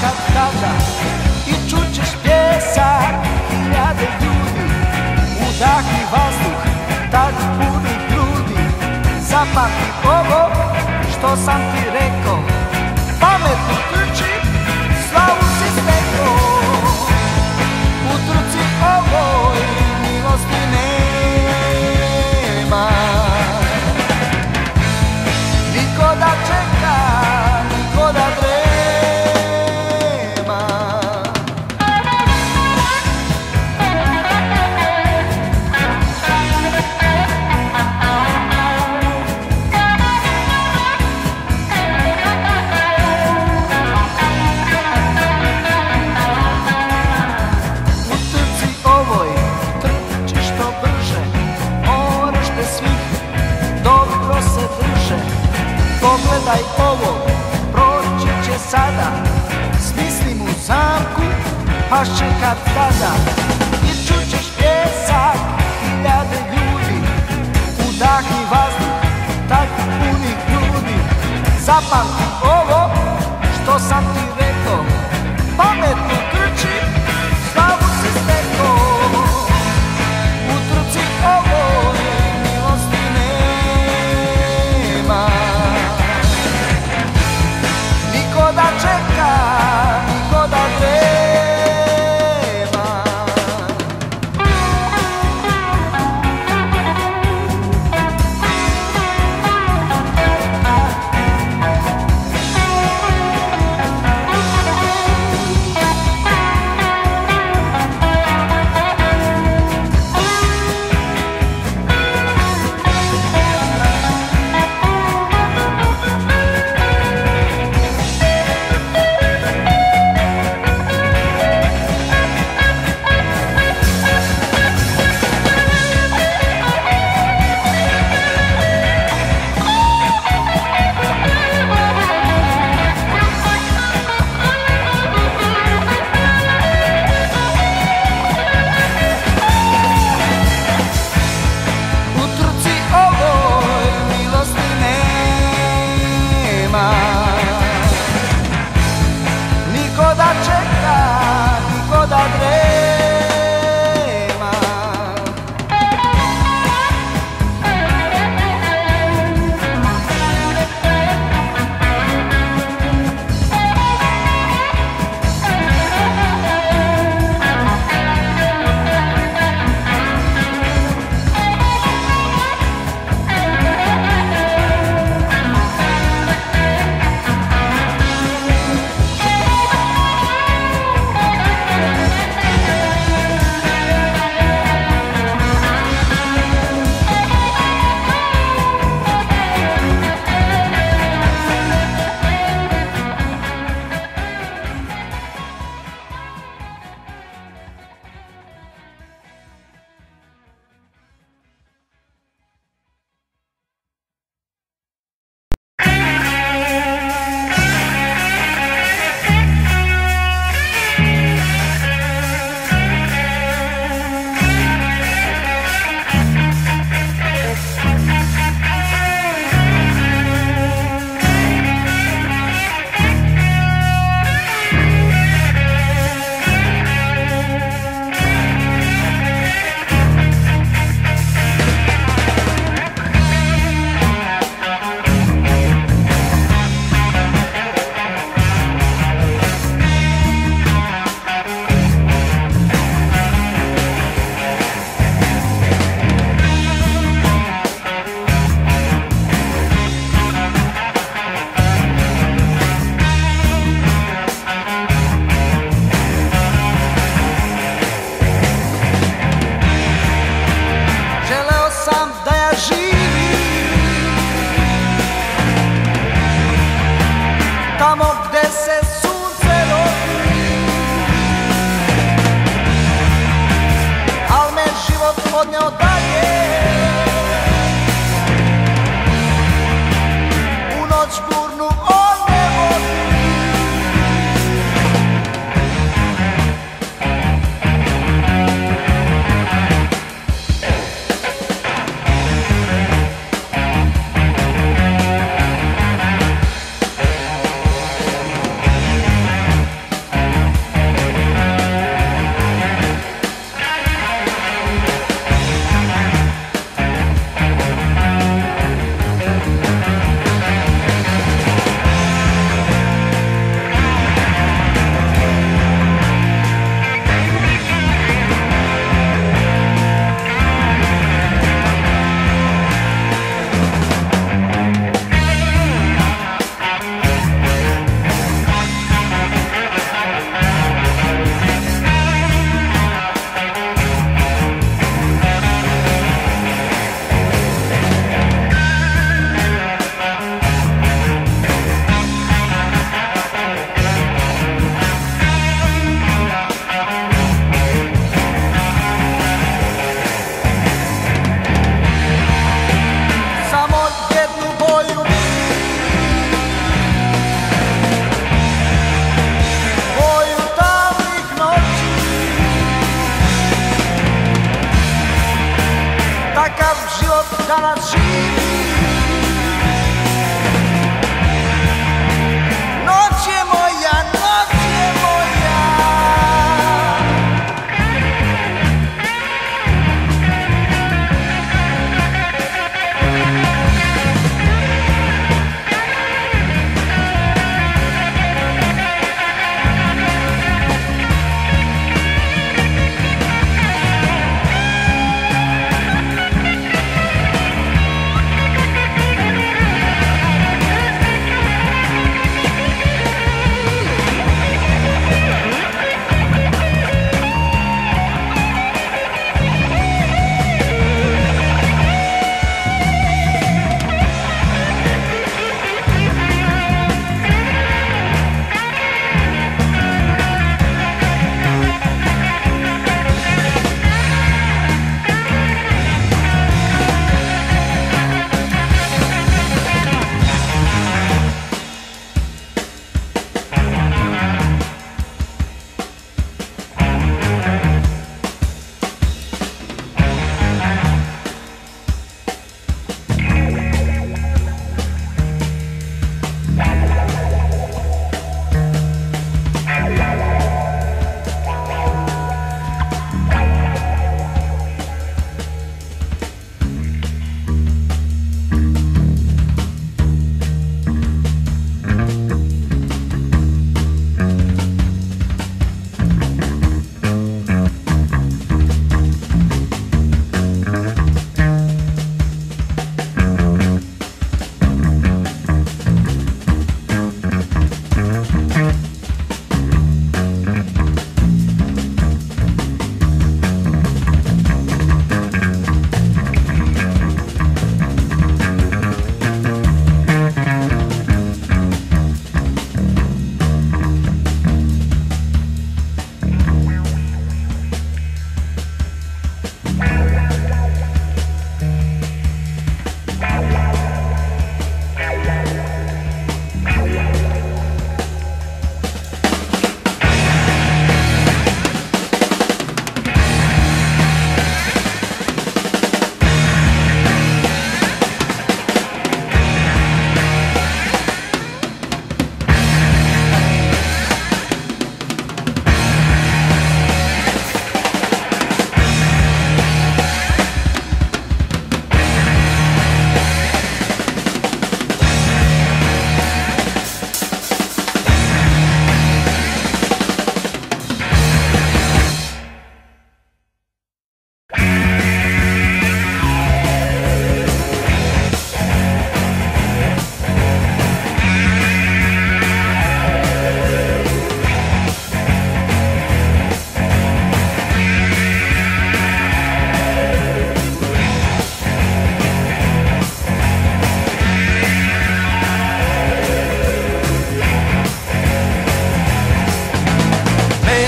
kad tada i čućeš pjesak hiljade ljudi. Udahni vazduh, tak puni grudi. Zapamti ovo što sam ti rekao, pametno trči, slavu si stekao. U trci ovoj milosti nema, niko da čeka, niko da drema. U trci ovoj trči što brže, moraš te svih dobro se drže. Pogledaj ovo, proći će sada, smisli mu zamku, pašće kad tada. I čućeš pjesak hiljade ljudi. Udahni vazduh, tak puni grudi. Zapamti ovo što sam ti rekao, pametno trči, slavu si stekao. U trci ovoj milosti nema, niko da čeka, niko da drema.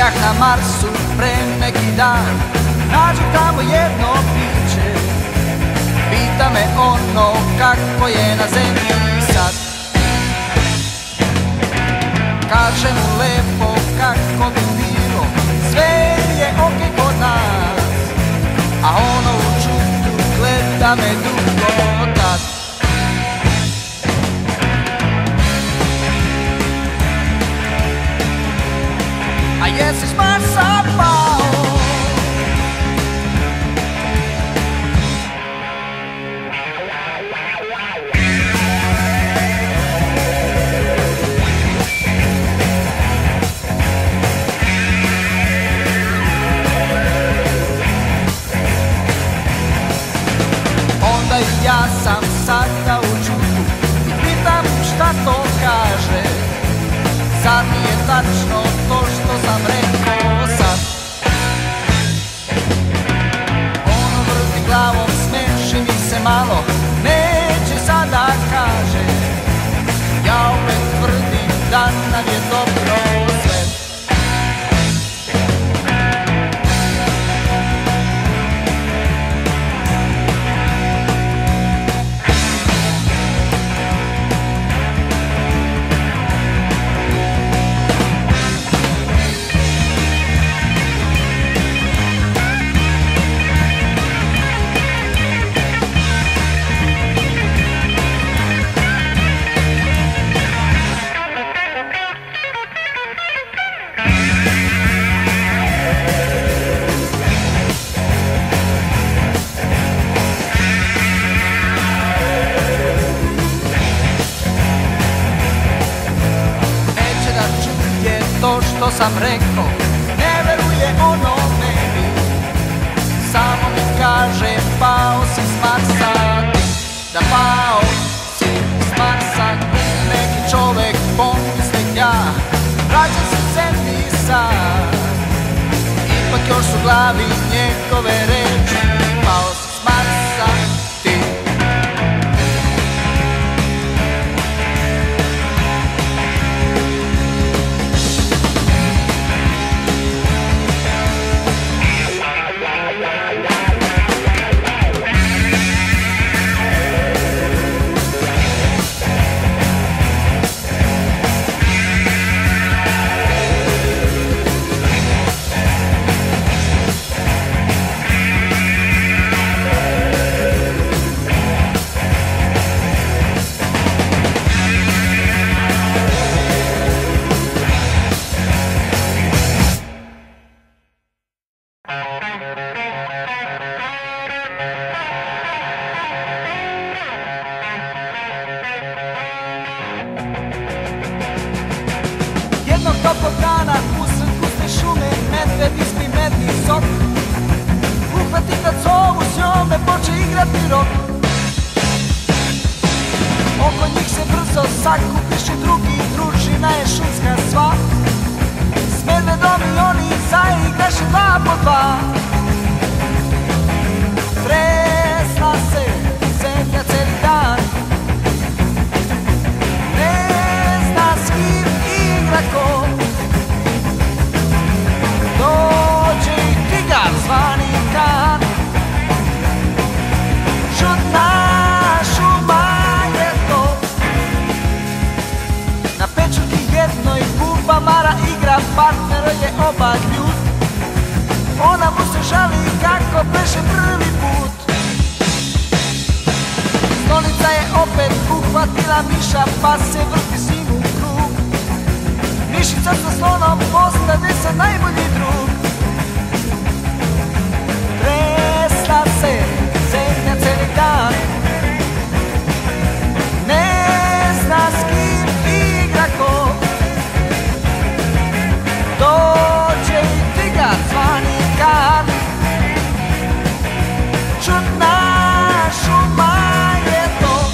Bejah na Marsu pre neki dan, nađu tamo jedno biće. Pita me ono kako je na zemlji sad. Kaže mu lepo kako bi bilo, sve je okej kod nas. A ono u čudu gleda me dugo tad. A jesi s Marsa pao? Onda i ja sam sada u čudu i pitam šta to kaže. Zar nije tačno to što sam rekao sad? Ono vrti glavom, smeši mi se malo, neće sada kaže. Ja opet tvrdim da nam je dobro sve. To što sam rekao, ne veruje ono meni. Samo mi kaže pao si s Marsa ti. Da pao si s Marsa neki čovek, pomislim ja. Vraća se zemlji sad. Ipak još u glavi njegove reči. Pao si s Marsa ti. Jednog toplog dana usred gusne šume medved ispi medni sok. Uhvati kad zovu s njome poče igrati rok. Oko njih se brzo sakupiše drugi, družina je šumska sva. S medvedom i oni zaigraše dva po dva. Tresla se zemlja celi dan, ne zna s kim igra ko. Dođe i tigar zvani Kan. Čudna šuma je to. Na pečurki jednoj buba Mara igra, partner je obak ljud. Ona mu se žali kako beše prvi put. Stolica je opet uhvatila miša, pa se vrti s njim u krug. Mišica sa slonom postade se najbolji drug. Tresla se zemlja celi dan, ne zna s kim igra ko. Dođe i tigar zvani Kan. Čudna šuma je to.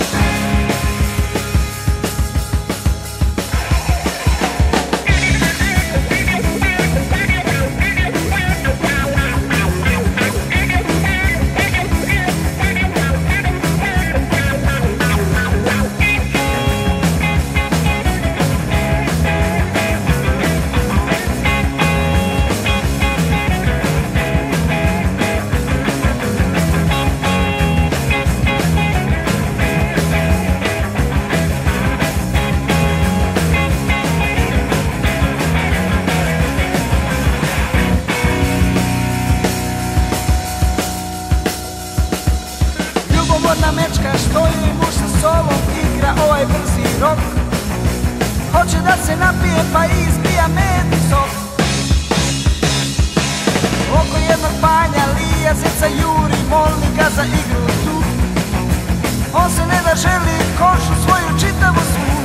za igru tu. On se ne da želi košu svoju čitavu svu.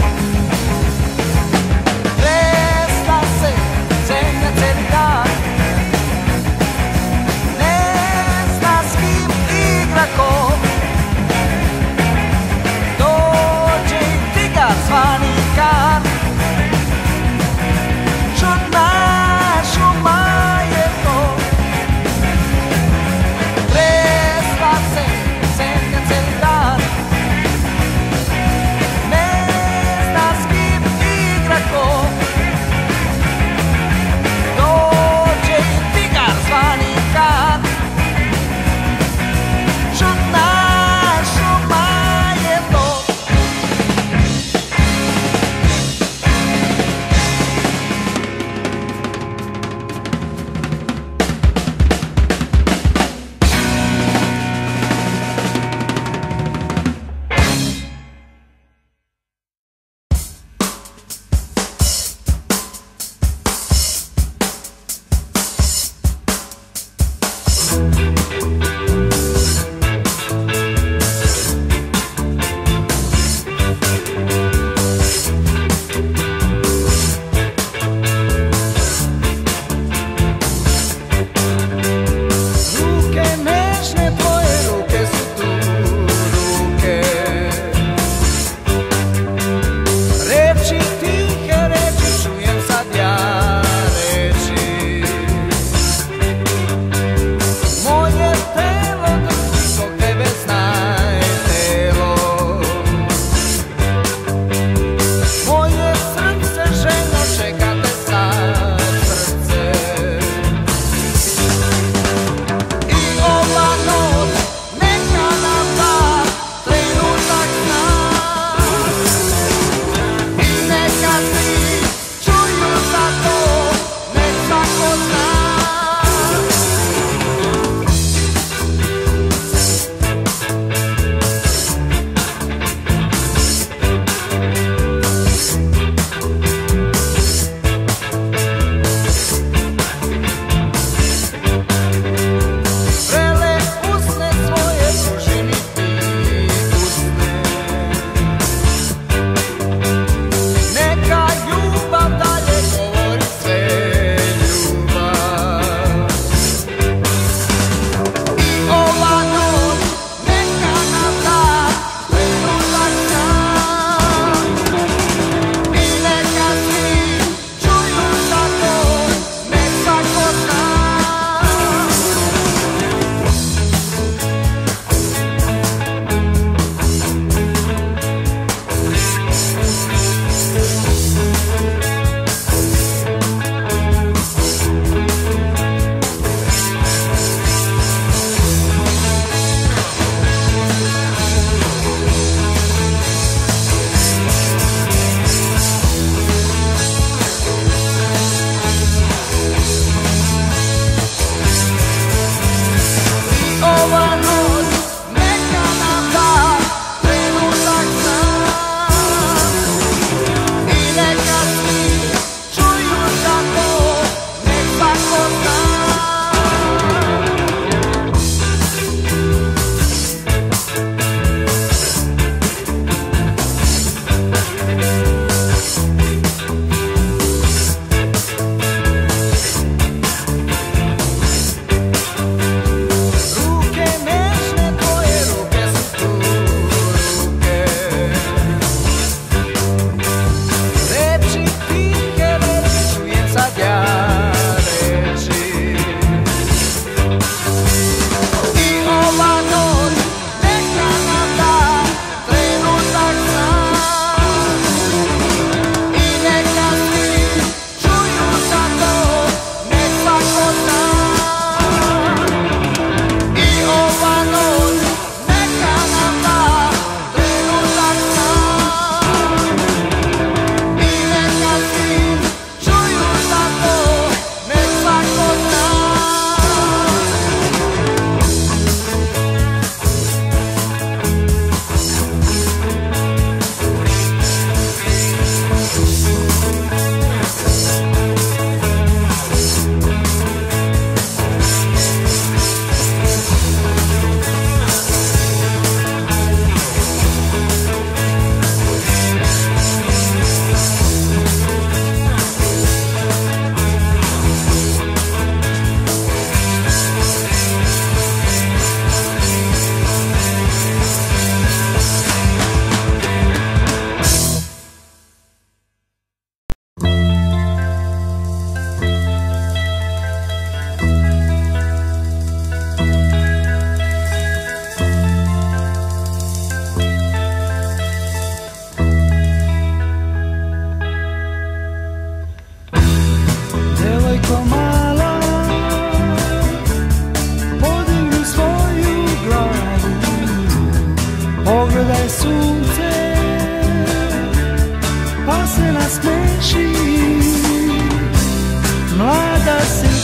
Tresla se zemlja celi dan, ne zna s kim igra ko. Dođe i tigar zvani Kan, čudna šuma je to. Tresla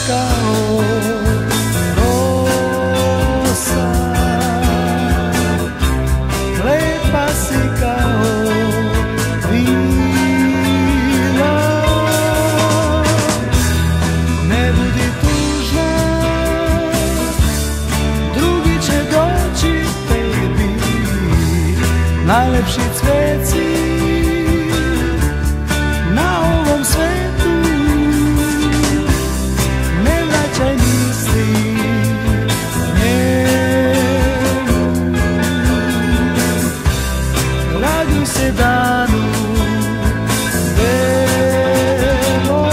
kao rosa, lepa si kao vila. Ne budi tužna, drugi će doći tebi, najlepši cvet si na ovom svetu. Ne vraćaj misli njemu, raduj se danu belom.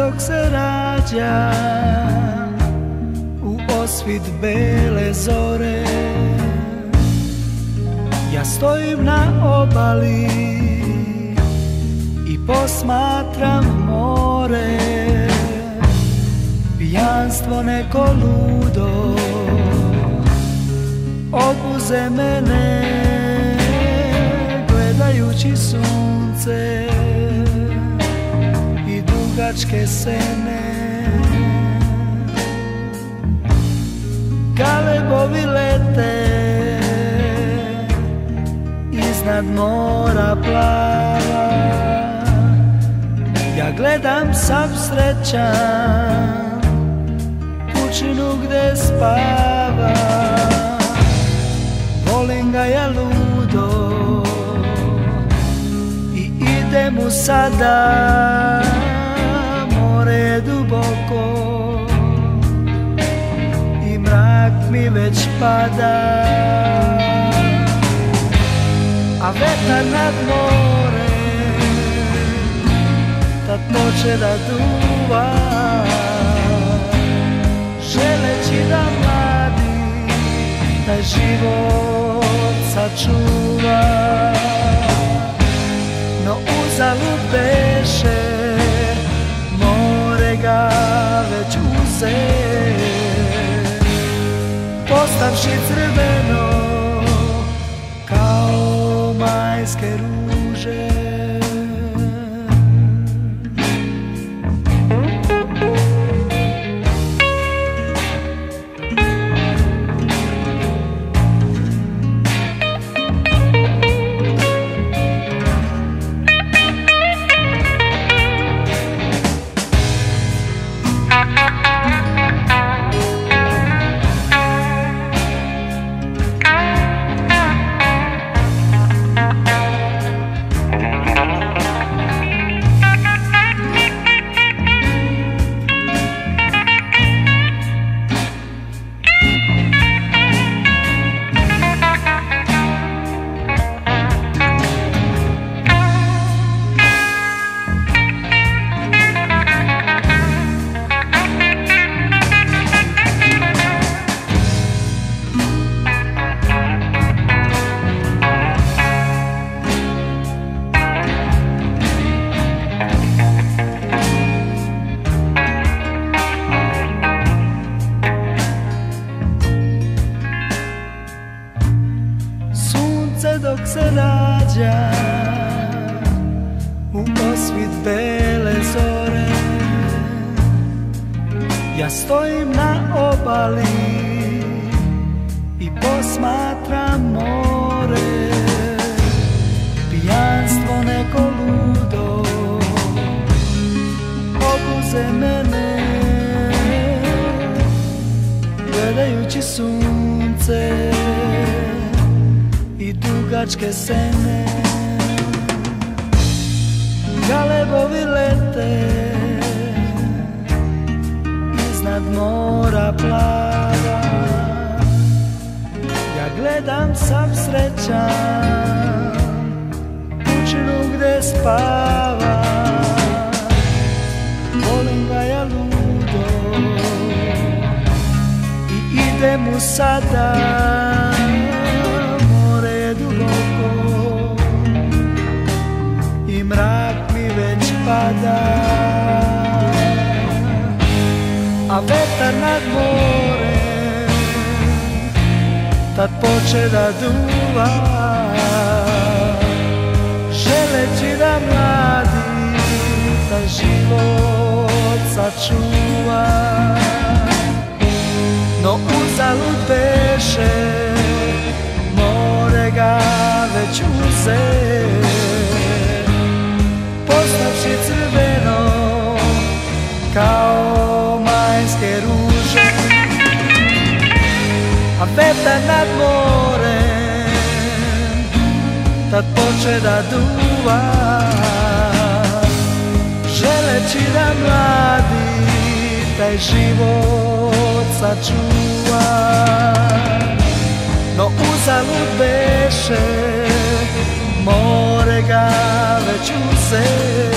dok se rađa u osvit bele zore. Ja stojim na obali i posmatram more. Pijanstvo neko ludo obuze mene, gledajući sunce i dugačke sene. Galebovi lete iznad mora plava. Ja gledam sav srećan kućinu gde spava. Volim ga ja ludo i idem mu sada. More je duboko i mrak mi već pada, a vetar nad more tad poče da duva, želeći da mladi taj život sačuva. No uzalud beše, more ga već uze, postavši crveno kao majske ruže. Dok se rađa u osvit bele zore, ja stojim na obali i posmatram more. Pijanstvo neko ludo obuze mene, gledajući sunce i dugačke sene. Galebovi lete iznad mora plava. Ja gledam sav srećan kućinu gde spava. Volim ga ja ludo i idem mu sada. I mrak mi već pada, a vetar nad morem tad poče da duva, želeći da mladi taj život sačuva. No uzalud beše, more ga već uze, postavši crveno kao majske ruže. A vetar nad morem tad poče da duva, želeći da mladi taj život sačuva. No uzalud beše, more ga već uze,